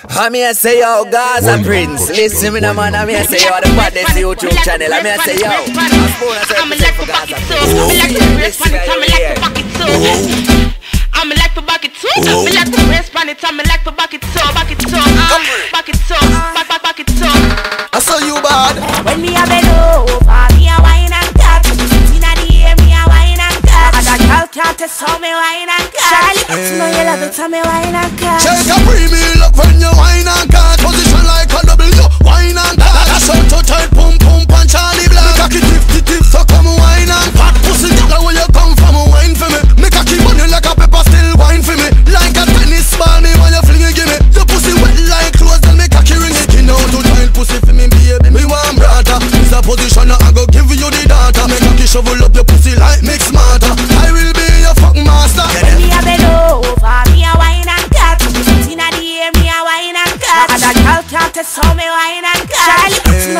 I'm here say yo, Gaza Prince. Listen me now man, I'm here say yo, the baddest YouTube channel. I'm here say yo, I'm like for Gaza Prince. I'm like for bucket too. I'm like for breast pan it. I'm like for bucket too. Bucket too. Bucket too. Bucket too. I saw you bad. When me a bend over, me a wine and cut. Inna the air, me a wine and cut. And a girl can't test how me wine and cut. Charly, you know you love it, how me wine and cut. Check Capri, me look when you wine and cut. Position like a W, wine and cut. That's how to tight, pum pum and Charly black. Make a keep tip, so come wine and cut. Pussy, girl, where you come from, wine for me. Make a keep on you like a pepper, still wine for me. Like a tennis ball, me when you fling it, give me. Your pussy wet like clothes, then make a key ring it. You know to child pussy for me, baby. Me want brother. It's a position, I go give you the data. Make a key shovel up your pussy like mix smarter. I will be your fuck master. When me a bend over, me a wine and cut. Inna the air, me a wine and cut. And a girl can't test how me wine and cut. Charly, you